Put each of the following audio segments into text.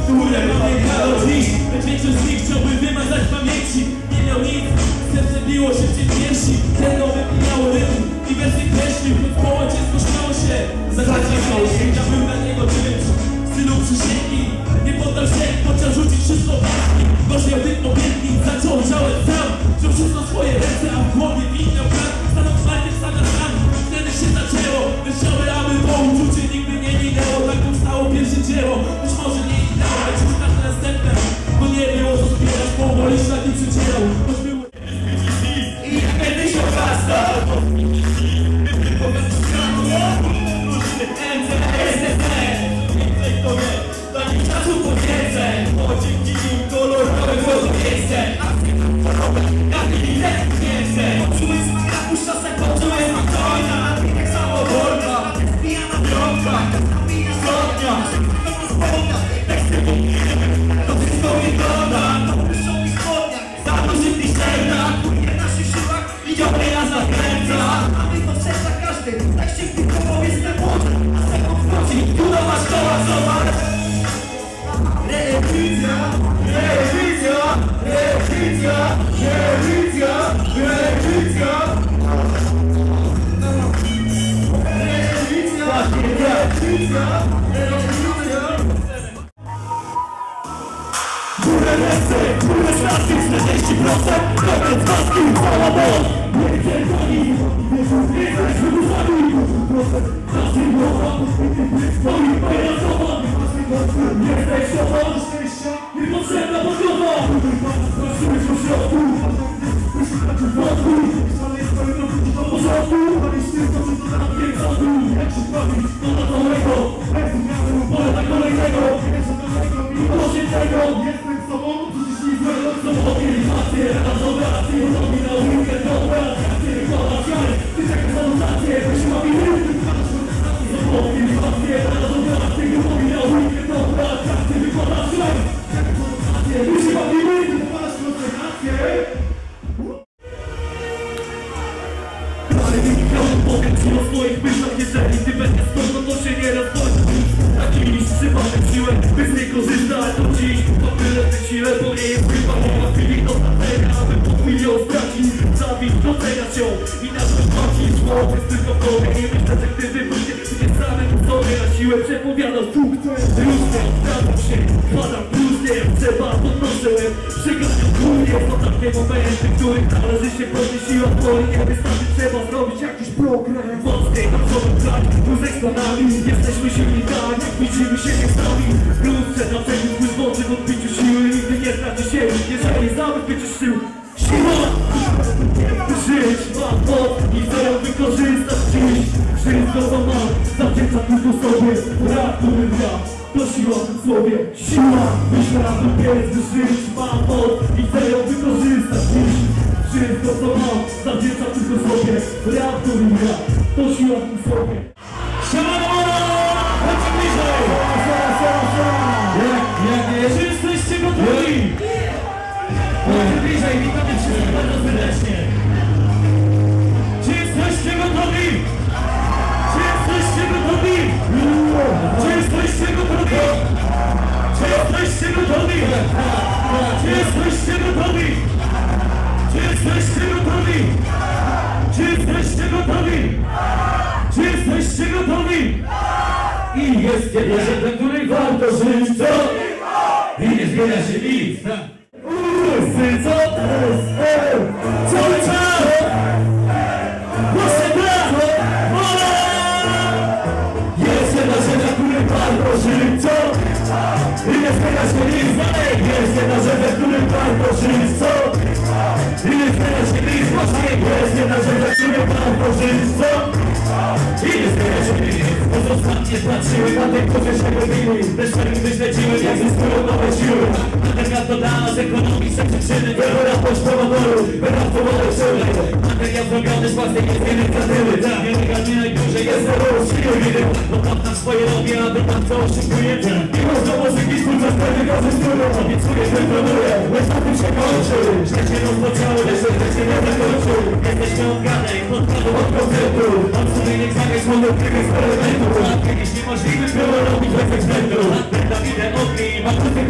które pamiętało dziś. Większość z nich chciałby wymazać pamięci. Nie miał nic, serce biło się w cień piersi. Tego wypijało rytm i wersy kreślił. Społeczeństwo śmiało się, zaczynał się. Chciałbym dla niego czymś w stylu przysięgi. Nie poddał się, chciał rzucić wszystko w łaski. Gorzej tych obietnic zaczął działać sam. Wziął wszystko w swoje ręce, a w głowie widniał plan. Stanął czwarty, stanął sam. Wtedy się zaczęło. Myślałem, aby to uczucie nigdy nie minęło. Tak powstało pierwsze dzieło. Być może nie ideało, lecz już na następne. Bo nie było co zbierać, powoli szlaki przycierał. Choć było i jak będę się okazał. Takich czasów potwierdzeń, bo dzięki nim kolorowe było miejsce. Jak inne miejsce. Poczuły smak rapu, czasem poczuły smak konia. Tak samo wolna, spijana drogka. Napina zgodnia, teksty to wszystko wygląda. To puszczą mi spodniach, zanurzy w tych ściernach. W naszych siłach i ciągle nas nakręca. Mamy to w sercach każdy, tak się w tym połowie sklepłoczy. A z tego wchodzi, tu nowa szkoła, zobacz. Rewizja, rewizja, rewizja, rewizja, rewizja. Rewizja, rewizja, rewizja. Górę ręce, górę stawki, 40%, koniec maski, cała moc. Nie pierdoli, nie jesteś wydusami. Naszej głowa, stoi pojazowa. Jesteś sobą, niepotrzebna podłoga. Pracujesz w środku, w środku. Do porządku, jak się bawi, to na całego. Pole na kolejnego, proszę tego. Jestem z tobą, przecież nie złego, co mobilizację. Razowe racje, robi na weekend, dobre atrakcje. Wykładać jaj, ty czekasz na notację. Weź mobilny, mobilizację. Razowe racje, robi na weekend, dobre atrakcje. Wykładać jaj, czekasz na notację. Weź mobilny, wykładasz koncentrację. Ale wyniknąłem, powiem ci o swoich myślach. Jeżeli ty będziesz skąd, to się nie rozchodzi. Taki mistrz przypadek siłę, by z niej korzystać. To dziś, to tyle siłę, bo nie jest chyba mowa chwili do znaczenia. Aby pod milion stracić, zabić, doceniać ją i na to płacić. Słowo jest tylko w głowie, nie myślę, że gdy wybuchnie, nie samym sobie na siłę przepowiadał sukces. Różnie, zgadzam się, wkładam różnie, jak trzeba, podnoszę łeb, przeganiam chujnie. To takie momenty, w których należy się podnieść siła woli. Nie wystarczy, trzeba zrobić jakiś program. Mocniej na sobie grać, plus eksplanami. Jesteśmy silnikami, jak widzimy się nie stami. Wkrótce na przejściu spójrz w oczy w odbiciu siły. Nigdy nie straci się, jeżeli zabezpieczysz sił. Siła! Żyć ma moc i chcę ją wykorzystać dziś. Wszystko co mam, zawdzięcza tylko sobie. Brak, który gra, to siła w tym słowie. Siła! Myślę, jest, żyć ma moc i chcę ją wykorzystać dziś. Wszystko co mam, zawdzięcza tylko sobie. Brak, który gra, to siła w tym słowie. Chodźcie bliżej! Czy jesteście gotowi? Chodźcie bliżej, witamy wszystkich bardzo serdecznie. Czy jesteście gotowi? Czy jesteście gotowi? Czy jesteście gotowi? Czy jesteście gotowi? Czy jesteście gotowi? Czy jesteście gotowi? Czy jesteście gotowi? Czy jesteście gotowi? I jest jedna rzecz, dla której warto żyć, co? I nie zmienia się nic. Wszyscy, co? Cały czas! Proszę brawo! Jest jedna rzecz, dla której warto żyć, co? I nie zmienia się nic. Jest jedna rzecz, dla której warto żyć, co? I nie zmienia się nic. Jest jedna rzecz, dla której warto żyć, co? I nie zmienia się nic. Ostatnie patrzyły na tych, którzy się robili. Też tak śledziły, jak zyskują nowe siły. Materiał dodana z ekonomii, są przyczyny. Wielorapość promotorów, wyrabtowane siły. Materiał zrobiony z własnej inicjatywy. Nielegalnie najdłużej jest zero siły widy. Bo tam na swoje robię, a wy tam co oszukuje. Nie można muzyki spółczas pewnie korzystują. Obiecuję, wypromuję, lecz na tym się kończy. Źle się rozpoczęły, lecz się nie zakończy. Jesteśmy odgadaj, podkładów od koncertu. Mam sumieniek zamiast monotyk eksperymentu. Kiedyś niemożliwe było robić bez eksperymentu. Dla wideo ogni, mam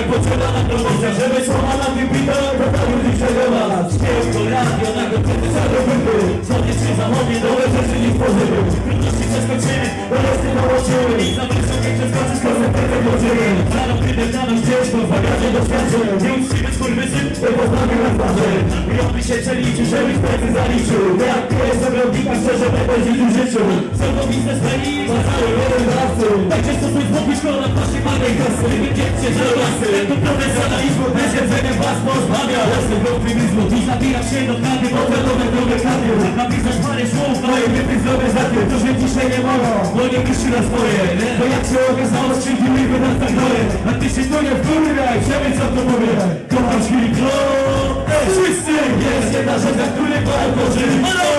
potrzeba na promocja, żeby słowa na tym bita, to ta ludzi przerywać. Śpiew to radio, na godziny zarobyty, sobie czy zachodnie, dobre rzeczy nie stworzyły. Trudności przeskoczymy, bo reszty dołączyły. I za wysokie przeskoczy, z konsekwencją włożyły. Zarobimy na nas ciężko, w bagaże doświadczeń. Nieuczciwy skurwysyn, to poznawił na twarzy. Robi się przeliczy, żebyś plecy zaliczył. Jak ty jest ogrodnika, szczerze będę życzył życiu. Są biznes menu, ma cały jeden dawcy. Tak często coś mówisz, na waszej małej kasy. Wyjdziecie za lasy, to profesjonalizmu. Bez jedzenia was pozbawia. Jasny do optymizmu, dziś nabijam się do kady, bo to nowe drogie kady. Napisać parę słów, no i wypić zdrowe za tym, którzy dzisiaj nie mogą, bo nie piszy na swoje. Bo jak się okazało, skrzywdzili by nas tak doje. A ty się tu nie wkurwiaj, przemyć co to mówię. Kocham chwili klon, wszyscy. Jest jedna rzecz, na której warto żyć.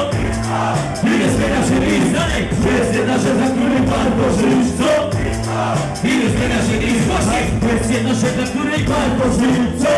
I nie zmienia się nic, jest jedna rzecz, na której warto żyć. Co? I nie zmienia się nic, właśnie. Jest jedna rzecz, na której warto żyć. Co?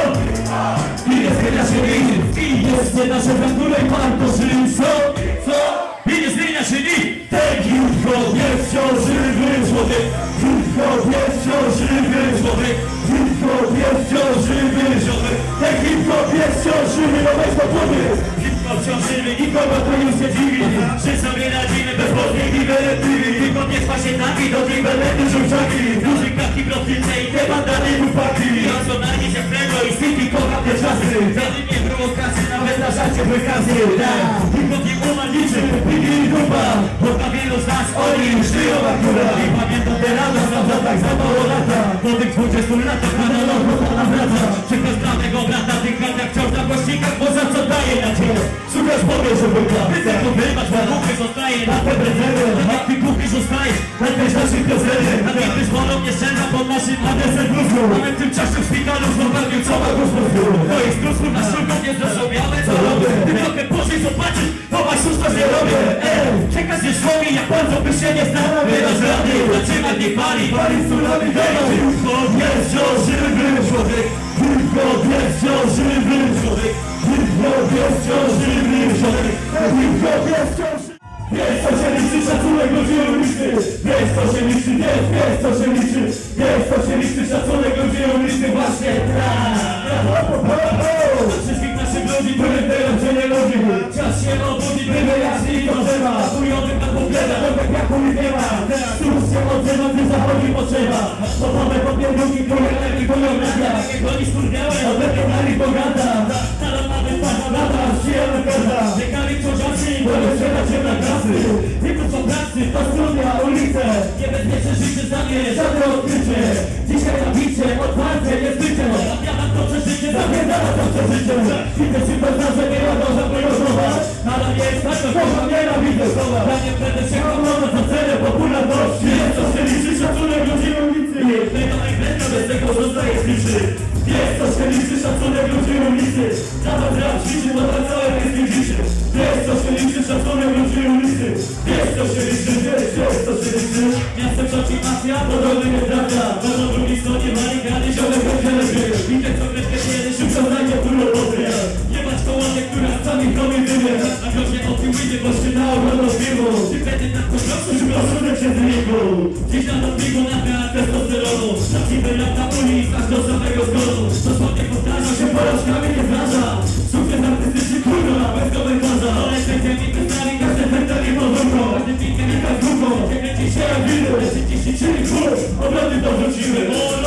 I nie zmienia się nic. I jest jedna rzecz, na której warto żyć. Co? Co? I nie zmienia się nic. Ten hip-hop jest wciąż żywy człowiek. Hip-hop jest wciąż żywy człowiek. Hip-hop jest wciąż żywy człowiek. Ten hip-hop jest wciąż żywy, no weź to powiedz. Hip-hop wciąż żywy, nikogo to już nie dziwi. Że sobie radzimy bez podbieg i beretywi. Hip-hop nie trwa się nami, do tej belety żółciaki. Duży kawki, profilce i te bandany chłopaki. Racjonalnie się wkręgo i styki kocham te czasy. Wtedy nie było kasy, nawet na żarcie wykazy. Hip-hop nie umarł niczym, pigi i dupa. Bo dla wielu z nas oni już żyją akurat. I pamiętam te rano, za tak za mało lata. Po tych 20 latach na nowo nawraca. Przekaz dla mego brata, tych kartach wciąż na głośnikach, bo za co daje nadzieję. Słuchasz powie, żeby ty to wymasz, bo kuchy zostaje na te prezenty. A ty kuchy zostajesz na tej naszych prezenty. A ty byś wolą nie szczędza pod naszym adresem bluzku. Mamy w tym czasie w szpitalu znowu co ma gospodarstwo. To jest bluzku na sztuką, nie zrozumiałe co robię. Ty trochę poszej zobaczyć, to masz już to nie robię. Czekać nie szło mi, jak bardzo byś się nie znał. Wydasz rady, zatrzymać nie pali. Pali z tsunami, hip-hop jest wciąż żywy człowiek. Hip-hop jest wciąż żywy człowiek. Hip-hop jest wciąż żywy człowiek. Hip-hop jest wciąż żywy. Wiesz co się liczy, szacunek ludzi ulicy. Wiesz co się liczy, wiesz co się liczy. Wiesz co się liczy, szacunek ludzi ulicy. Właśnie tak. Wszystkich naszych ludzi, były teraz się nie ludzi. Czas się obudzi, by wyjaśnić to trzeba. Chujowych na pogleda, to tak jak chuj nie ma. Cóż się odzywa, gdy zachodzi potrzeba. Podobne popierdunki, które lepiej pornografia. Jak oni skurwiałe, odlepiali bogata. Stara mamy pana lata, przyjemna każda. Czekali wciążacy, bo nie sprzedać się na kasy. Nie to są pracy, to studia, ulice. Niebezpieczne życie za mnie, żadne odkrycie. Dzisiaj na bicie, otwarcie, jest życie. Zapiadam to przeżycie, zapiadam to przeżycie. Widzę się bez nas, że nie ma dobrze promować. Ale nie jest tak, to kocham, nienawidzę słowa. Ja nie będę się komować za cenę popularności. Jest co się liczy, szacunek ludzi ulicy. Tego najpierw, bez tego zostaje liczy. Jest co się liczy, szacunek ludzi ulicy. Nawet rap ćwiczy, bo tak całe jest nie liczy. Jest co się liczy, szacunek ludzi ulicy. Jest co się liczy, jest co się liczy. Miastem szoki mafia, podobny nie prawda. Bo na drugiej stronie barykady, ziomek będzie lepiej. Widzę co kredkę kiedy szybko znajdzie tu roboty. Nie masz kołanek, która w całej chromie dymie. A groźnie o tym wyjdzie, bo się na ogrodą firmą. Ty wtedy tak po prostu, że rozsudek się znikł. Dziś na dopingu na testosteronu. Prawdziwy rap na ulic, aż do samego zgodu. Dosłownie powtarza się, porażkami nie zdarza. Sukces artystyczny, kurwa, bez komentarza. Ale będzie mi wystawi, każdy wędel i podwórko. Każdy piękny i tak długo. Kręci się jak widy, lecz dziś czyli kur. Obrady to wrócimy.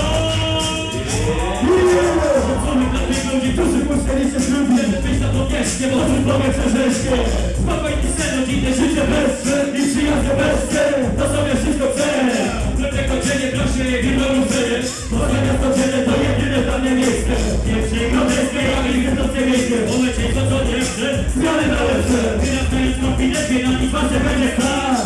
Szacunek dla tych ludzi, którzy puszczali się trudni. Żeby być na powierzchnię, bo to zdrowie przeżeńskie. Spokojnie sen, rodzinne życie bez scen i przyjazne bez scen. To sobie wszystko chcę. Lepsze kończenie, proszę, wino ruszenie. Może miasto dzielne to jedyne dla mnie miejsce. Pierwsze grodzeskie, jak i wysokie miejsce. Polecieć to co nie chce, zmiany na lepsze. Wyrastając konfidencje, na nic wasze będzie stać.